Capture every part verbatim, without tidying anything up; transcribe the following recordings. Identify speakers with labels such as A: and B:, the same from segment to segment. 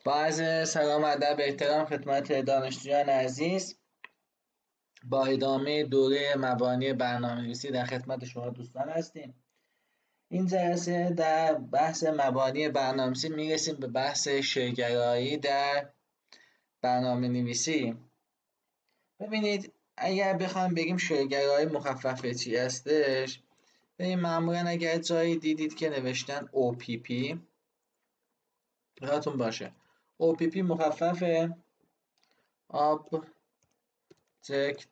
A: با عرض سلام ادب احترام خدمت دانشجویان عزیز، با ادامه دوره مبانی برنامه‌نویسی در خدمت شما دوستان هستیم. این جلسه در بحث مبانی برنامه‌نویسی میرسیم به بحث شیگرایی در برنامه‌نویسی. ببینید اگر بخوام بگیم شیگرایی مخفف چی هستش، ببین معمولا اگر جایی دیدید که نوشتن او پی پی یادتون باشه او پی پی مخففه Object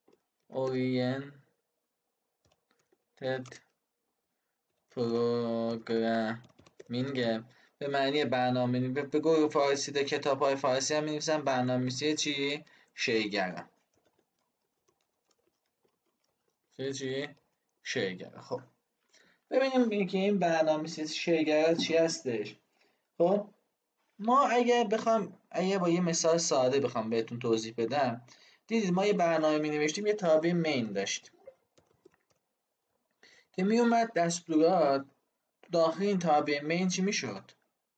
A: Oriented Programming به معنی برنامه به گروه فارسی در کتاب های فارسی هم می‌نویسن برنامه‌نویسی چی؟ شیگر. چی چی؟ شیگر. خب ببینیم که این برنامه‌نویسی شیگر چی هستش. خب ما اگه بخوام اگه با یه مثال ساده بخوام بهتون توضیح بدم، دیدید ما یه برنامه می نوشتیم، یه تابع مین داشتیم که می اومد دستورات داخل این تابع مین چی می شد؟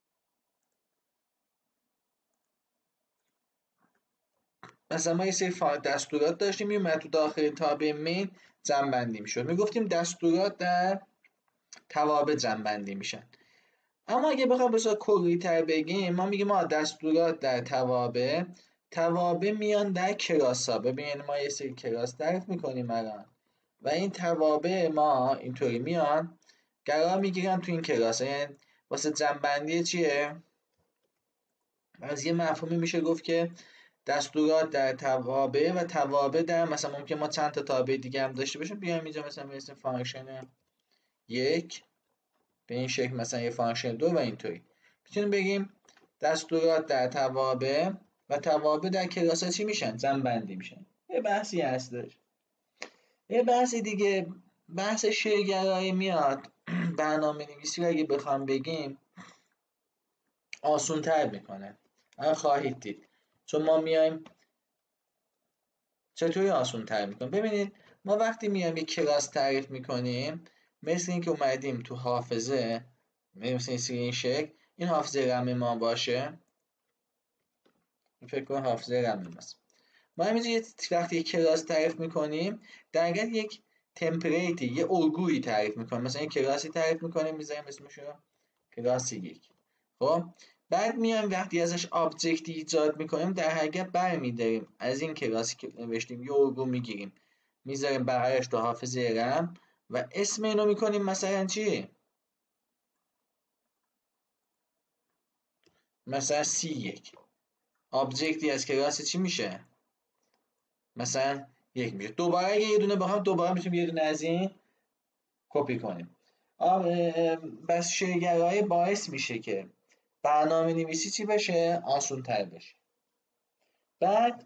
A: مثلا ما یه سری دستورات داشتیم، می اومد تو داخل این تابع مین جمع‌بندی می شد. می گفتیم دستورات در توابع جمع‌بندی میشن. اما اگه بخوام بسیار کلی تر بگیم، ما میگیم ما دستورات در توابع توابع میان در کلاس ها. ببینید ما یه سری کلاس تعریف میکنیم الان و این توابع ما اینطوری میان قرار میگیرن تو این کلاس ها. یعنی واسه جمع‌بندی چیه؟ از یه مفهومی میشه گفت که دستورات در توابع و توابع در مثلا ممکن ما چند تا تابع دیگه هم داشته باشیم، بیایم اینجا مثلا مثل فانکشن یک به این شکل، مثلا یه فانکشن دو و اینطوری میتونیم بگیم دستورات در توابع و توابع در کلاس ها چی میشن؟ جمع‌بندی میشن. یه بحثی هستش. یه بحثی دیگه بحث شیگرایی میاد. برنامه نویسی رو اگه بخوام بگیم آسون تر میکنه. الان خواهید دید چون ما میایم چطوری آسون تر میکنیم. ببینید ما وقتی میایم یک کلاس تعریف میکنیم، مثل این که اومدیم تو حافظه، مثل این شکل این حافظه رم ما باشه، فکر کنم حافظه رم ماست. ما همینجا وقتی یک کلاس تعریف میکنیم در حقیقت یک تمپلیتی، یه الگویی تعریف میکنیم. مثلا یک کلاسی تعریف میکنیم، میذاریم اسمشو کلاس یک. خب بعد میایم وقتی ازش آبجکتی ایجاد میکنیم، در حقیقت برمیداریم از این کلاسی که نوشتیم یه الگو میگیریم، میذاریم بغلش تو حافظه رم و اسم اینو میکنیم مثلا چی؟ مثلا سی یک. آبجکتی از کلاس چی میشه؟ مثلا یک میشه. دوباره اگه یه دونه بخوام دوباره میتونیم یه دونه از این کپی کنیم. بس شیگرایی باعث میشه که برنامه نویسی چی بشه؟ آسون تر بشه. بعد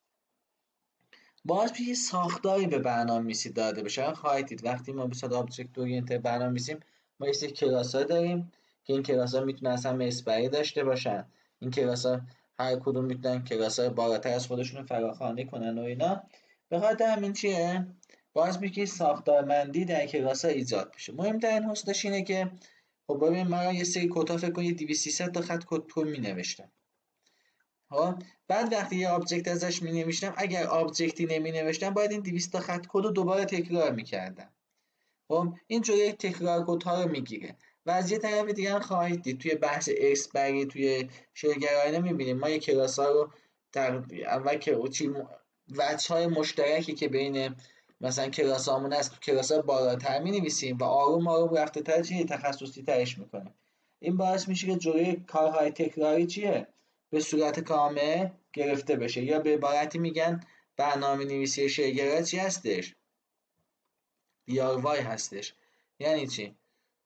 A: باز یه ساختاری به برنامه نویسی داده بشه. خواهید دید وقتی ما به صورت آبجکت اورینتد برنامه نویسیم، ما یه سری کلاس ها داریم که این کلاس ها میتونن اصلا اسپری داشته باشن. این کلاس ها هر کدوم میتونن کلاس های بالاتر از خودشون فراخوانی کنن و اینا. به خاطر همین چیه؟ باز میگه ساختارمندی در کلاس ها ایجاد بشه. مهمترین حسنش اینه که خب ببین من یه سری کد ها فکر کنید دویست سیصد تا خط کد پول می نوشتم. ها بعد وقتی یه آبجکت ازش می نوشتم، اگر آبجکتی نمی نوشتم باید این دویست تا خط کد رو دوباره تکرار میکردم. خب این جوری تکرار کد ها رو میگیره. و از یه طرف دیگه خواهید دید توی بحث اسپری توی شیگرایی میبینیم ما یه کلاس ها رو در اول که وجه های مشترکی که بین مثلا کلاس هامون هست تو کلاس ها بالاتر می نویسیم و آروم آروم رفته تر چیه تخصصی ترش میکنیم. این باعث میشه که جوری کارهای تکراری چیه به صورت کامل گرفته بشه. یا به عبارتی میگن برنامه نویسی شیگرایی چی هستش؟ دی آر وای هستش. یعنی چی؟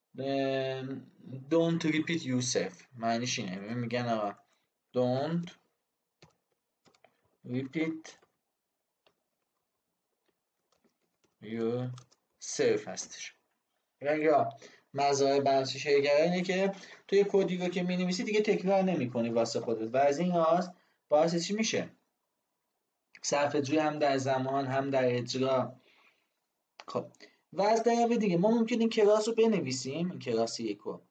A: don't repeat yourself. معنیش اینه، میگن آقا don't repeat yourself هستش. یا مزایای برنامه شیگرایی اینه که توی کدی رو که می‌نویسی دیگه تکرار نمی‌کنی واسه خودت و از این لحاظ باعث چی میشه؟ صرفه‌جویی هم در زمان هم در اجرا. خب و از طرف دیگه ما ممکنه این کلاس رو بنویسیم، این کلاس یک رو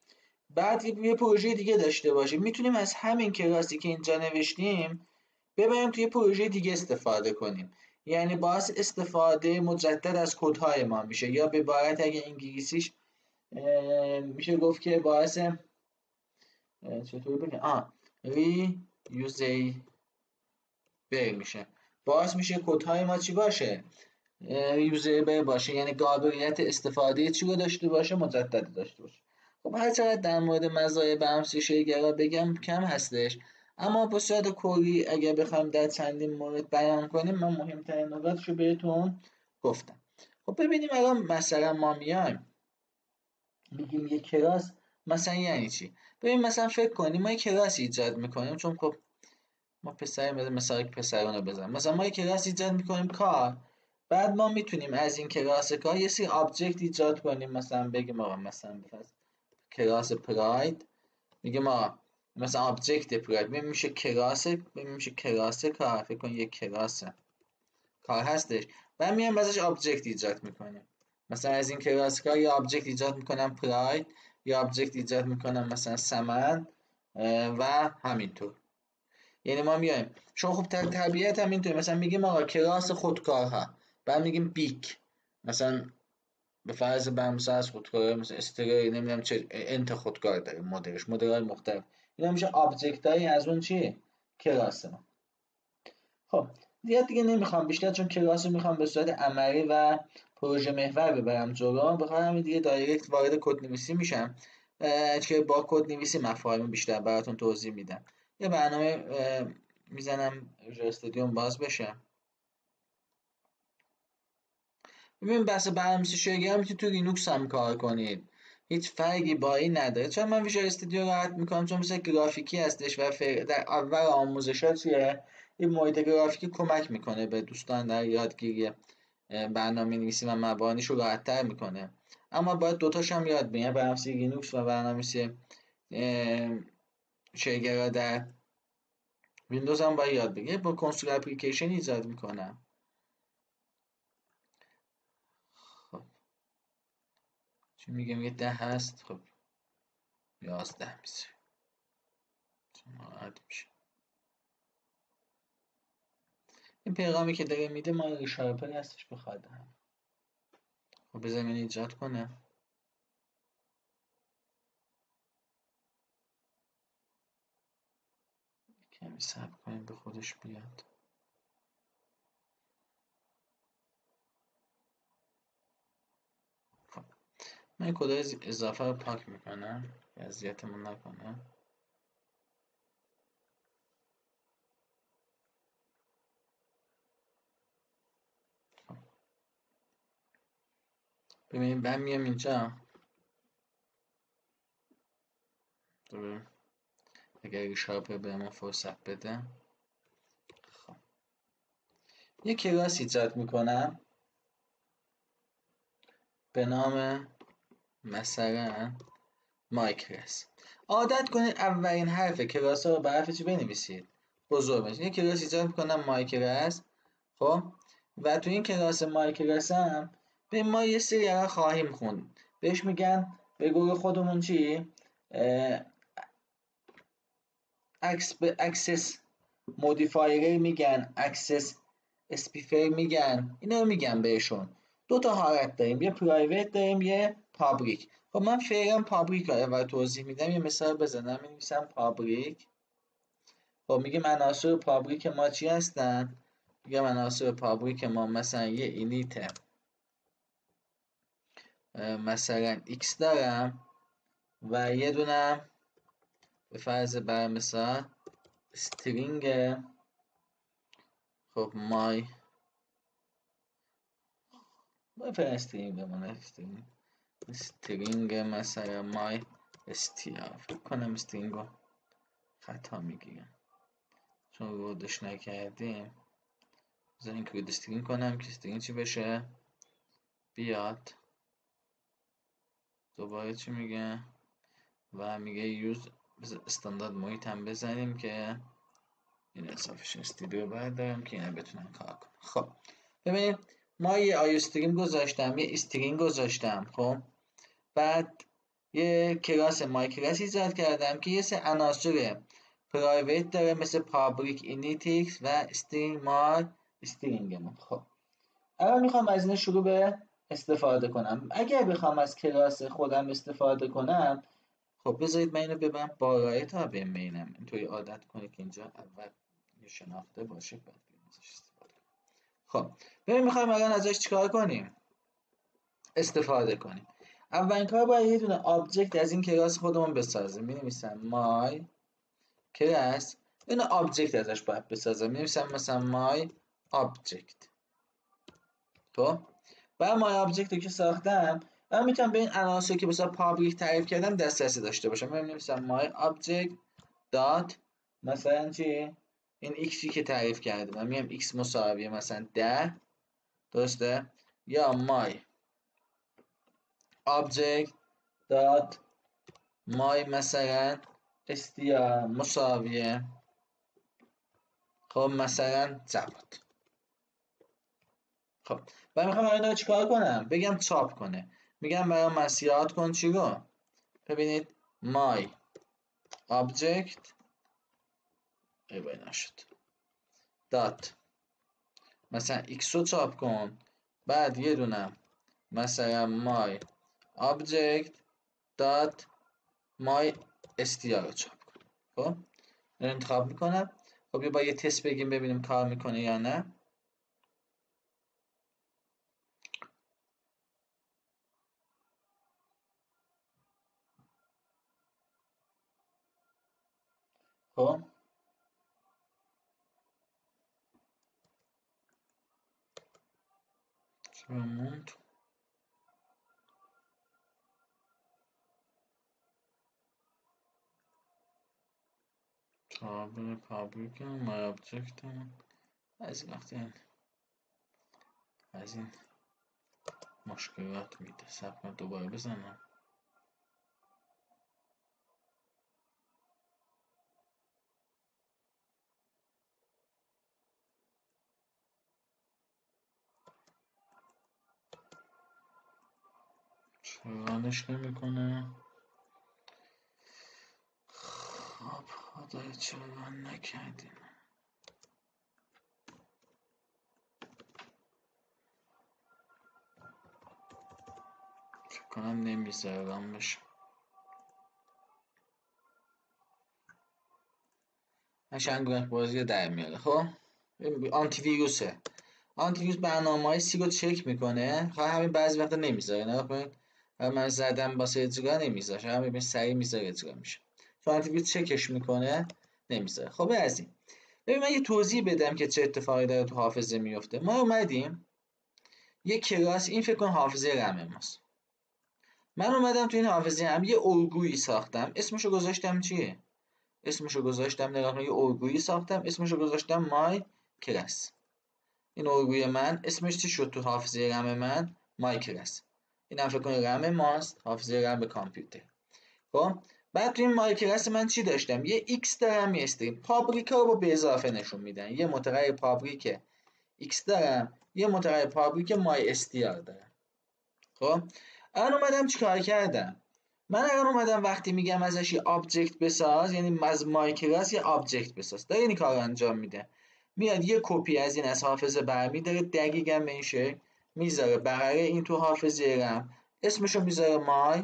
A: بعد یه پروژه دیگه داشته باشیم، میتونیم از همین کلاسی که اینجا نوشتیم ببریم توی پروژه دیگه استفاده کنیم. یعنی باعث استفاده مجدد از کدهای ما میشه، یا به عبارت اگه انگلیسیش میشه گفت که باعث چطور بگم آ ری یوزیبل میشه، باعث میشه کدهای ما چی باشه، ریوزیبل باشه، یعنی قابلیت استفاده چی رو داشته باشه، مجدد داشته باشه. خب هر چقدر در مورد مزایای برنامه‌نویسی شیگر بگم کم هستش، اما به صورت کلی اگر بخوایم در چندین مورد بیان کنیم، من مهمترین نکاتشو بهتون گفتم. خب ببینیم الان مثلا ما میایم میگیم یک کلاس مثلا یعنی چی. ببین مثلا فکر کنیم ما یک کلاس ایجاد میکنیم، چون خب ما پسریم، مثلا پسرانو بزنم، مثلا ما یک کلاس ایجاد میکنیم کار، بعد ما میتونیم از این کلاس کار یه سری آبجکت ایجاد کنیم، مثلا بگیم آقا مثلا بفرض کلاس پراید، میگیم آقا مثلا آبجکت پراید میشه کلاس میشه کلاس کار، فکر کن یک کلاس کار هستش، بعد میایم ازش آبجکت ایجاد میکنیم، مثلا از این کلاس کار یه آبجکت ایجاد میکنم پراید، یه آبجکت ایجاد میکنم مثلا سمن و همینطور. یعنی ما میایم چون خب طبیعت هم اینطوری، مثلا میگیم آقا کلاس خودکارها، بعد میگیم بیک، مثلا به فرض برمسا از خودکار مثلا استرای نمیدونم چه انت خودکار داره مدلش مدل‌های مختلف، اینا میشه آبجکت هایی از اون چی کلاس ما. خب زیاد دیگه نمیخوام بیشتر، چون کلاس رو میخوام به صورت عملی و پروژه محور ببرم جلو، بخاطر همین دیگه دایرکت وارد کد نویسی میشم که با کد نویسی مفاهیم بیشتر براتون توضیح میدم. یه برنامه میزنم ویژوال استودیو باز بشه. ببین بحث برنامه‌نویسی شیگر میتونید تو لینوکس هم کار کنید، هیچ فرقی با این نداره. چون من ویژوال استودیو راحت میکنم چون مثل گرافیکی هستش و در اول آموزشات چیه این محیط گرافیکی کمک میکنه به دوستان در یادگیری برنامه نویسی و مبانیش رو راحت تر میکنه. اما باید دوتاش هم یاد بگیریم، برنامه‌نویسی لینوکس و برنامه‌نویسی شیگر در ویندوز هم باید یاد بگیریم. با کنسول اپلیکیشن ایجاد میکنم. خب چی میگم یه ده هست، خب یازده میشه راحت میشه. این پیغامی که داره میده مال ریشارپر هستش بخواد هم. خب بذاریم این ایجاد کنه. کمی صبر کنیم به خودش بیاد. خب من کدای اضافه رو پاک میکنم که اذیتمون نکنه. خب ببینیم من میام اینجا اگر ریشارپر بهمون فرصت بده. خب یه کلاس ایجاد میکنم به نام مثلا مایکرس. عادت کنید اولین حرف کلاس رو به حرف چی بنویسید، بزرگ بنویسید. یه کلاس ایجاد میکنم مایکرس. خب و تو این کلاس مایکرس هم به ما یه سری ها خواهیم خوند، بهش میگن به گروه خودمون چی اکسس مودیفایر میگن، اکسس اسپیفر میگن، اینا رو میگن بهشون. دو تا حالت داریم، یه پرایوت داریم یه پابلیک. خب من فعلا پابلیک رو اول توضیح میدم. یه مثال بزنم می‌نویسم پابلیک. خب میگیم عناصر پابلیک ما چی هستن؟ میگم عناصر پابلیک ما مثلا یه اینیت مثلا x دارم و یه دونم به فرض بر مثال استرینگ. خب مای بفرست استرینگ بمونه، استرینگ استرینگ مثلا مای استیار. فکر کنم استرینگو خطا میگیرم چون رودش نکردیم. بذار این که استرینگ کنم که استرینگ چی بشه بیاد. دوباره چی میگه و میگه یوز استاندارد محیط هم بزنیم که این اضافه استودیو بردارم که اینا بتونن کار کنن. خب ببینید ما یه آی استریم گذاشتم، یه استرینگ گذاشتم. خب بعد یه کلاس مای کلاس ایجاد کردم که یه سه عناصر پرایوت داره مثل پابلیک اینیتیکس و استرینگ مای استرینگمون. خب الان میخوام از این شروع به استفاده کنم. اگر بخوام از کلاس خودم استفاده کنم، خب بذارید من اینو ببرم بالای تا ببینم، اینطوری عادت کنید که اینجا اول یه شناخته باشه بعد ازش استفاده کنیم. خب ببین میخوایم الان ازش چیکار کنیم؟ استفاده کنیم. اولین کار باید یه دونه آبجکت از این کلاس خودمون بسازیم. می‌نویسم my class، یه آبجکت ازش باید بسازم. می‌نویسم مثلا my object. خب بعد my object رو که ساختم، من میتونم به این عناصری که مثلا پابلیک تعریف کردم دسترسی داشته باشم. من می‌نویسم my object dot مثلا چی؟ این xی که تعریف کردم، من میگم x مساویه مثلا ده، درسته؟ یا my object dot my مثلا str مساویه خب مثلا ضبط. خب من میخوام اینا رو چیکار کنم؟ بگم چاپ کنه. میگم برای مسیحات کن چی رو؟ ببینید my object ای بای نشد دات مثلا x رو چاپ کن، بعد یه دونم مثلا my object dot my str رو چاپ کن. خب این انتخاب میکنم. خب یه با یه تست بگیم ببینیم کار میکنه یا نه. خب چرا موند؟ تابل پابلیک مای آبجکت از این وقتی از این مشکلات میده. سب کنم دوباره بزنم. چرا رانش نمیکنه؟ خب خدای چرا ران نکردیم؟ فکر کنم نمیذاره ران بشه. قشنگ بازی در میاره. خب آنتی ویروسه. آنتی ویروس برنامه‌های سی رو چک میکنه. خب همین بعضی وقتا نمیذاره. نگاه کنید من زدم واسه اجرا نمیذاره. همین ببین سریع میذاره اجرا میشه. چون آنتی ویروس چکش میکنه نمیذاره. خب از این ببین من یه توضیح بدم که چه اتفاقی داره تو حافظه میفته. ما اومدیم یه کلاس، این فکر کن حافظه رم ماست. من اومدم تو این حافظه هم یه الگویی ساختم. اسمشو گذاشتم چیه؟ اسمشو گذاشتم نگاه کن یه الگویی ساختم. اسمشو گذاشتم my class. این الگوی من اسمش چی شد تو حافظه رم من؟ my class. این هم فکر کن رم ماست، حافظه رم کامپیوتر. خب بعد تو این my class من چی داشتم؟ یه x دارم یه استرینگ. پابلیک رو با به اضافه نشون میدن. یه متغیر پابلیک x دارم، یه متغیر پابلیک my str دارم. خب الان اومدم چیکار کردم؟ من الان اومدم وقتی میگم ازش یه آبجکت بساز، یعنی از مای کلاس یه آبجکت بساز، داره این کار رو انجام میده. میاد یه کپی از این از حافظه برمی‌داره، دقیقاً به این شکل میذاره بغل این تو حافظه رم، اسمشو میذاره مای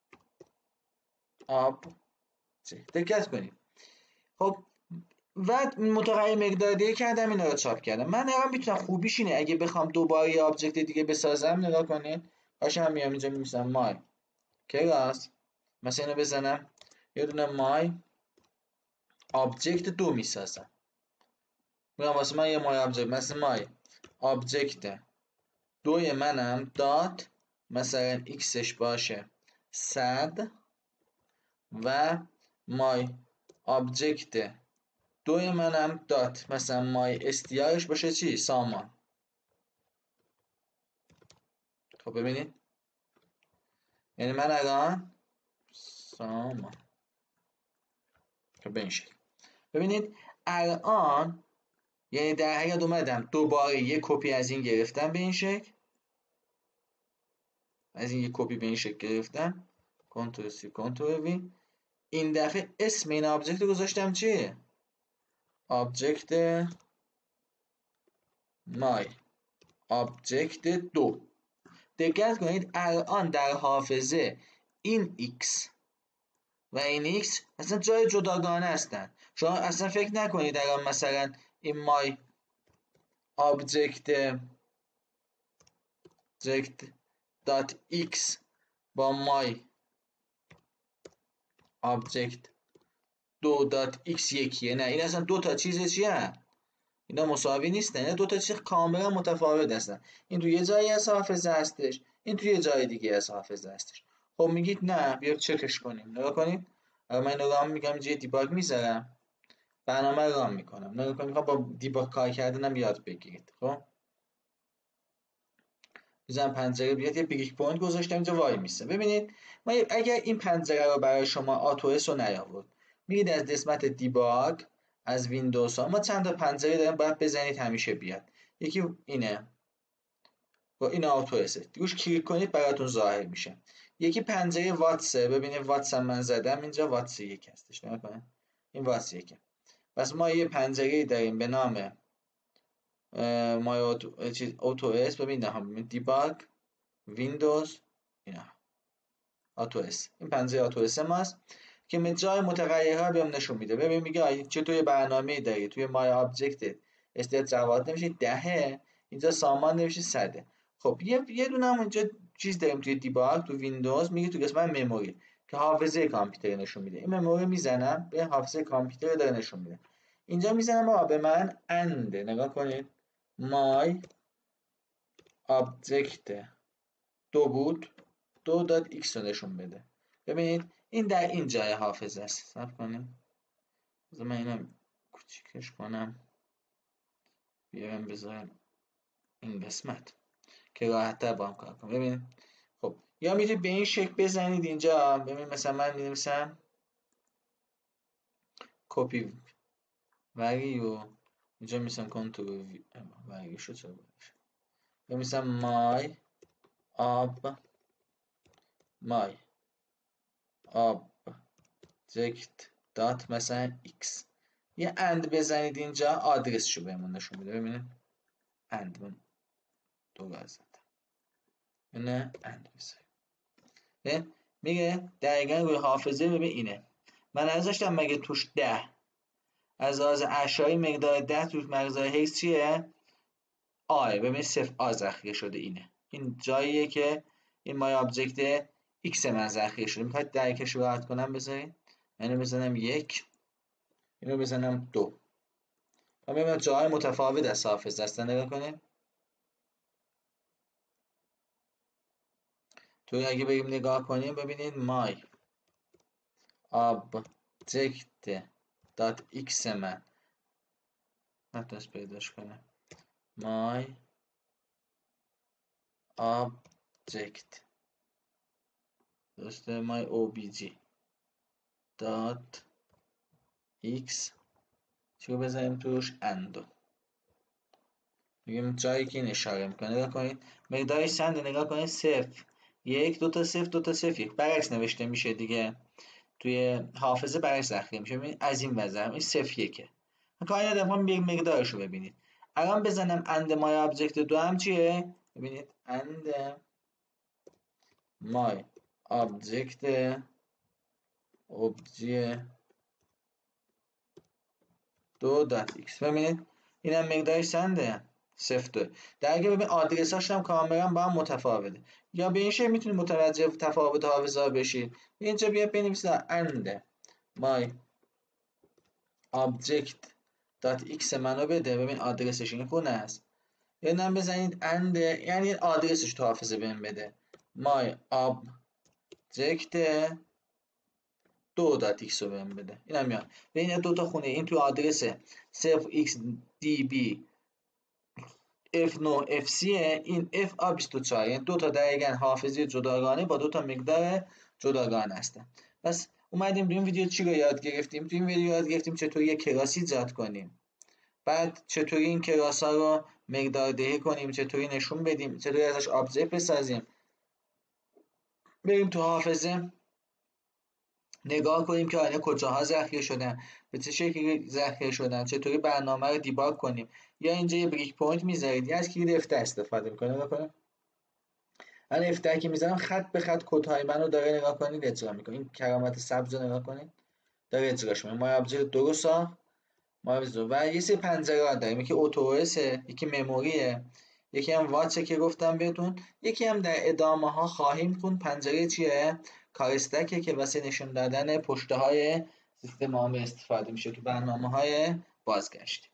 A: آبجکت. دقت کنید. خب و متغیر مقدار دیگه کردم، اینا رو چاپ کردم. من الان میتونم خوبیش اینه اگه بخوام دوباره یه آبجکت دیگه بسازم، نگاه کنید قشنگ میام اینجا می‌نویسم مای کلاس، مثلا اینو بزنم یه دونه مای آبجکت دو میسازم. میگم واسه من یه مای آبجکت مثلا مای آبجکت دوی منم دات مثلا ایکسش باشه صد و مای آبجکت دوی منم دات مثلا مای استیارش باشه چی؟ سامان. خب ببینید یعنی من الان سامان خب به این شکل ببینید الان یعنی در حقیقت اومدم دوباره یه کپی از این گرفتم به این شکل، از این یه کپی به این شکل گرفتم، کنترل سی کنترل وی. این دفعه اسم این آبجکت رو گذاشتم چیه؟ آبجکت مای آبجکت دو. دقت کنید الان در حافظه این x و این x اصلا جای جداگانه هستن. شما اصلا فکر نکنید الان مثلا این مای آبجکت object دات x با مای آبجکت دو دات x یکیه. نه، این اصلا دو تا چیز چیه؟ اینا مساوی نیستن. اینا دو تا چیز کاملا متفاوت هستن. این تو یه جایی از حافظه هستش، این تو یه جای دیگه از حافظه هستش. خب میگید نه، بیا چکش کنیم. نگاه کنید. اگه من رام میگم جای دیباگ میذارم، برنامه رو رام میکنم. نگاه کنید، میخوام با دیباگ کار کردنم یاد بگیرید. خب میذارم پنجره بیاد، یه بریک پوینت گذاشتم اینجا وای میسه. ببینید ما اگر این پنجره رو برای شما آتو اس رو نیاورد، میرید از قسمت دیباگ از ویندوز ها، ما چند تا پنجره داریم باید بزنید همیشه بیاد. یکی اینه با این آتو اس، روش کلیک کنید براتون ظاهر میشه. یکی پنجره واتسه، ببینید واتس من زدم اینجا، واتس یک هستش. نگاه کنید این واتس یکه. پس ما یه پنجره داریم به نام مای اوتو چیز اوتو اس. ببینید هم دیباگ ویندوز اینا آتو اس. این پنجره آتو اس ماست که به جای متغیرها بهم نشون میده. ببین میگه چه توی برنامه داری توی مای آبجکت استیت جواد نمیشه ده، اینجا سامان نمیشه صده. خب یه یه دونه هم اینجا چیز داریم توی دیباگ تو ویندوز، میگه تو قسمت مموری که حافظه کامپیوتر نشون میده. این مموری میزنم به حافظه کامپیوتر داره نشون میده. اینجا میزنم آ به من اند. نگاه کنید مای آبجکت دو بود، دو داد ایکس رو نشون بده. ببینید این در این جای حافظه است. صبر کنید بذار من اینو کوچیکش کنم، بیارم بذارم این قسمت که راحت تر با هم کار کنم. ببینید خب یا میتونید به این شکل بزنید اینجا. ببینید مثلا من می‌نویسم کپی ولیو، اینجا می‌نویسم کنترل ولیو شو چرا باشه، می‌نویسم مای آب مای آبجکت دات مثلا x. یه اند بزنید اینجا آدرسشو بهمون نشون میده. ببینید اند من دو بار زدم، اینه اند بزنید. میگه دقیقا روی حافظه. ببین اینه من نذاشتم مگه توش ده، از لحاظ اشعاری مقدار ده توش مقدار هیچ چیه؟ آه. ببین صفر آ ذخیره شده. اینه این جاییه که این مای آبجکت x من ذخیره شده. میخواید درکش رو راحت کنم بذارید اینو بزنم یک، اینو بزنم دو. ما ببینم جاهای متفاوت از حافظه هستن. نگاه کنید توی اگه بریم نگاه کنیم ببینید مای آبجکت دات ایکس من نتونست پیداش کنم مای آبجکت درسته مای او بی جی دات ایکس چیو بزنیم توش اندو. میگیم جایی که این اشاره میکنه. نگاه کنید مقدارش چنده. نگاه کنید صفر یک دو تا صفر دو تا صفر یک برعکس نوشته میشه دیگه. توی حافظه برعکس ذخیره میشه. ببینید از این وضع این صفر یکه. کاری ندارم یک مقدارش رو ببینید. الان بزنم اند مای آبجکت دو هم چیه؟ ببینید اند مای آبجکت اوبجی دو دات ایکس. ببینید اینم مقدارش چنده؟ صفر دو. در اگه ببین آدرساش هم کاملا با هم متفاوته. یا به این شکل میتونید متوجه تفاوت حافظه بشید. اینجا بیا بنویسید اند مای آبجکت دات ایکس منو بده. ببین آدرسش این خونه است. یه نام بزنید اند یعنی آدرسش تو حافظه بهم بده مای آبجکت دو دات ایکس رو بهم بده. اینم میاد. ببین دو تا خونه این تو آدرس صفر ایکس دی بی اف نه اف سی این اف آ بیست و چهار. یعنی دو تا دقیقاً حافظه جداگانه با دو تا مقدار جداگانه هستن. پس اومدیم این ویدیو چی رو یاد گرفتیم؟ تو این ویدیو یاد گرفتیم چطوری یک کلاس ایجاد کنیم، بعد چطوری این کلاس ها رو مقدار دهی کنیم، چطوری نشون بدیم، چطوری ازش آبجکت بسازیم، بریم تو حافظه نگاه کنیم که آیا کجاها ذخیره شدن، به چه شکلی ذخیره شدن، چطوری برنامه رو دیباگ کنیم. یا اینجا یه بریک پوینت میذارید یا از کلید اف استفاده میکنه. نگاه کنیم من اف که میذارم خط به خط کدهای منو داره نگاه کنید اجرا میکنه. این کرامت سبز رو نگاه کنید داره اجراش میکنه. ما آبجکت دو رو ساخت ما و یه سری پنجره ها داریم، یکی اتوئسه، یکی مموریه، یکی هم واتچه که گفتم بهتون، یکی هم در ادامه ها خواهیم خوند پنجره چیه؟ کارستکه که واسه نشون دادن پشته های سیستم عامل استفاده میشه تو برنامه های بازگشت.